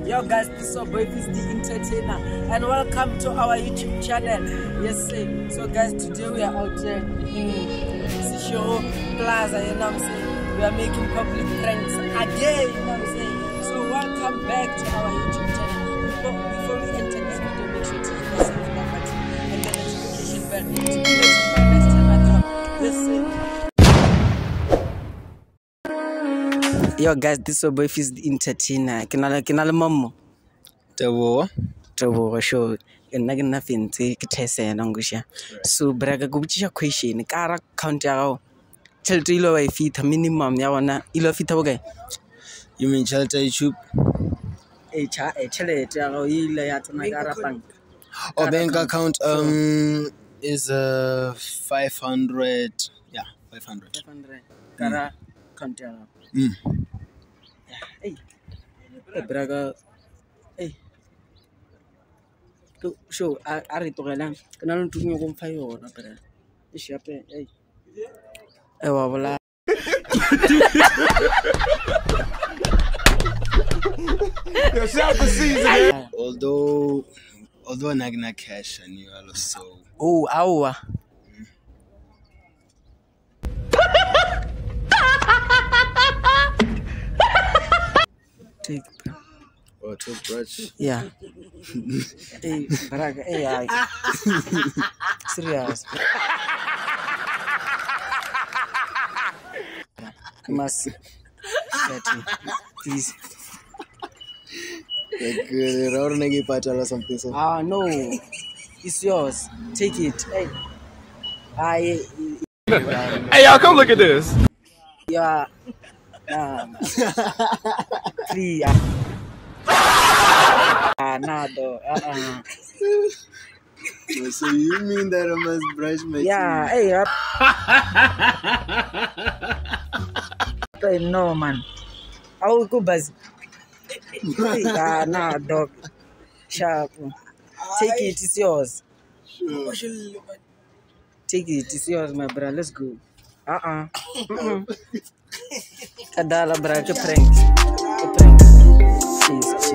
Yo guys, this is your boy is the entertainer and welcome to our YouTube channel. Yes sir. So guys, today we are out there in Seshego Plaza, you know what I'm saying? We are making public pranks again, you know what I'm saying? So welcome back to our YouTube channel. Before we enter this video, make sure to hit the subscribe button and the notification bell to be notified next time I drop. Yes sir. Yo guys, this is your boy is the entertainer. Kinala mamo. Tabo Show. Nothing take test and angusha. So braga gubicha question. Kara count out. Tell to ilo I feet a minimum yawana ilo fit away. You mean shelter YouTube? A chale bank. Our bank account is 500. Yeah, 500. 500. Kara count out. Hey, braga. Hey. Show, I read to Galang. Can I do you go fire or not? Is your pen? Hey, oh, yourself the season. Although Nagna cash and you are so. Oh, our. Take. Oh, toothbrush. Yeah. Hey, Braga, hey, serious. Must. Please. Like, or something. So. No. It's yours. Take it. Hey. Hey, y'all, come look at this. Yeah. Please. Nah, though. So you mean that I must brush my teeth? Yeah, hey, no, man. I will go buzz. Nah, dog. Sharp. Take it, it's yours. Sure. Take it, it's yours, my brother. Let's go. Kadala, bro, ke prank. Cheese.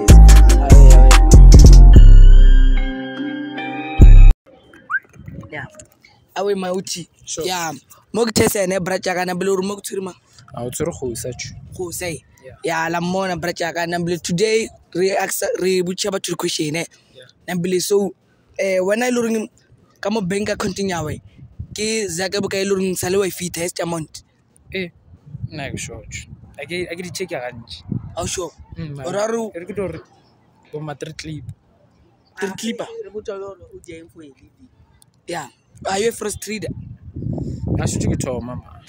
Yeah. Awe mauti. Sure. Yeah. Mog tese ne bracha na blur mog turma. I'll tell you such. Who say? Yeah, la mona bracha na blur today re bucha ba question ne. Na blur so when I learn kamo benga continue way. Ki zaga buka learn salwa fi test amount. Like short. I get check your range. How sure? Oraru. Ergudor. Go matter clip. Clipper. Yeah. Are you frustrated? I should get to mama.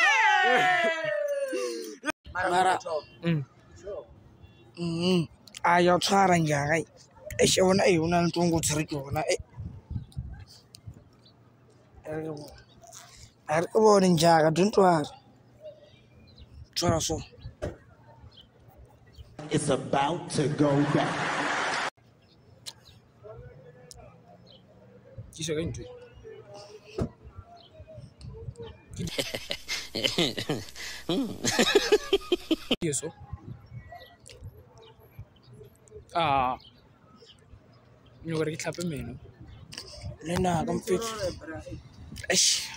Mara. Ayo tsaran yagai. She wona e wona ntungu tsiriko wona e. Arko ninjaga duntwar. So. It's about to go back. Kiss again to yes, so. You gotta get clapping me, no? Lena, come fit. Ish.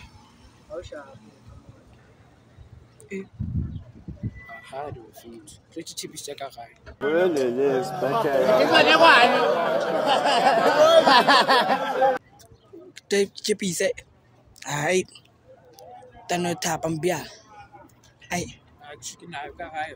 How do you feel? Pretty cheap is check out. Well, yes, Chippy say, "Aight, tano tapang biya." Ay. Chicken, I've got high.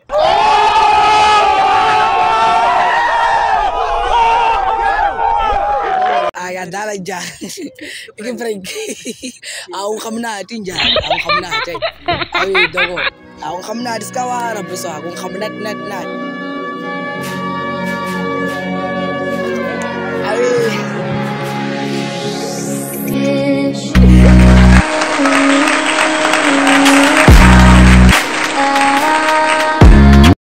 Ay, adala dyan. Ikin prank. Ako kam natin dyan. Ako kam natin. Ay, dago. Ako kam natin skawara. Pero ako kam nat.